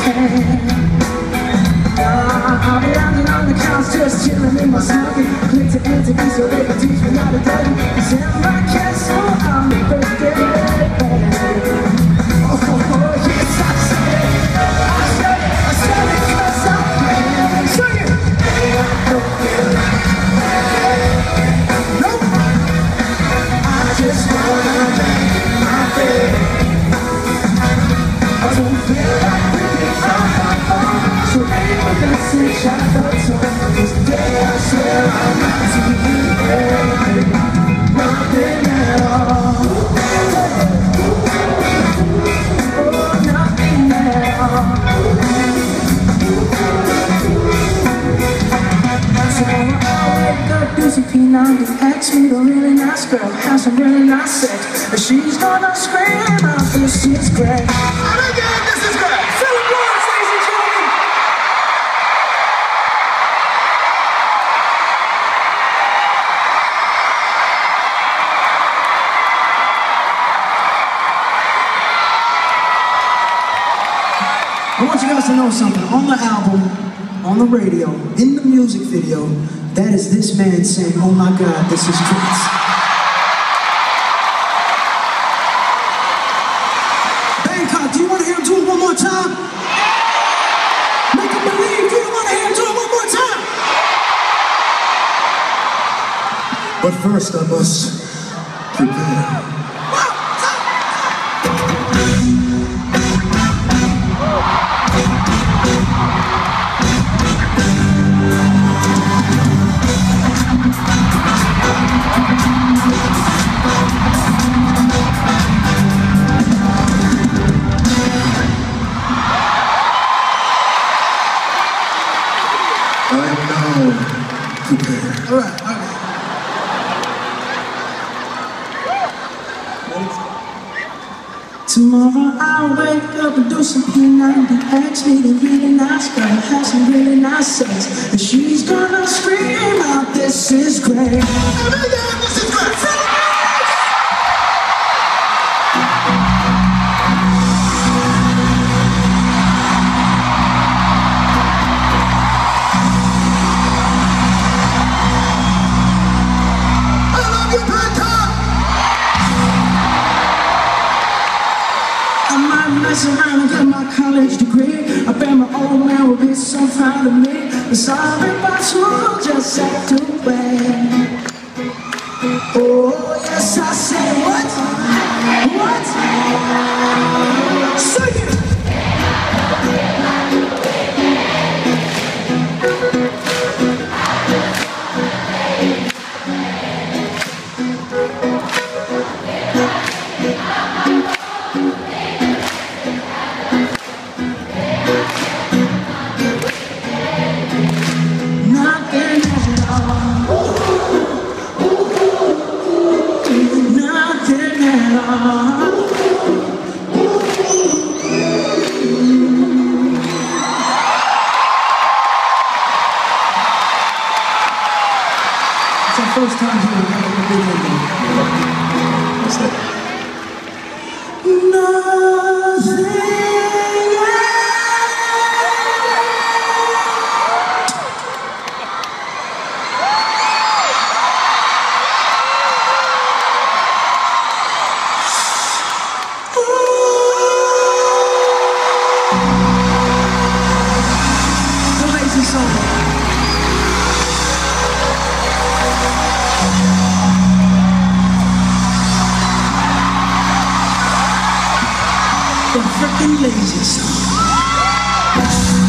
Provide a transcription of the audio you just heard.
I'll be lounging on the couch, just chilling in my snuggie. Click to interview so they can teach me how to dougie. Cause in my castle, I'm the birthday boy. Oh, yes, I said it. I said it cause I can. Sing it! Nope. I just wanna make my bed. I don't feel like breathing from my phone. So maybe we're gonna sing shout out to cause today I swear I'm not TV. Nothing at all. Oh, nothing at all. So I wake up, do some P90, ask me the really nice girl, have some really nice sex, and she's gonna scream out, this is great. And again, this is great. Philip Lawrence, ladies and gentlemen. I want you guys to know something. On the album, on the radio, in the music video, that is this man saying, oh my God, this is Prince. Bangkok, do you want to hear him do it one more time? Make him believe. Do you want to hear him do it one more time? But first I must prepare. All right, all right. Tomorrow I'll wake up and do some P90, ask me the really nice girl, have some really nice sex, and she's gonna scream out, this is great. This is great. Mess around and get my college degree. I bet my old man will be so proud of me. The sorry boss will just act away. Oh yes, I say what? What? Sing it! First time here, we have a big ending. What's that? The lazy song. The freaking lazy song.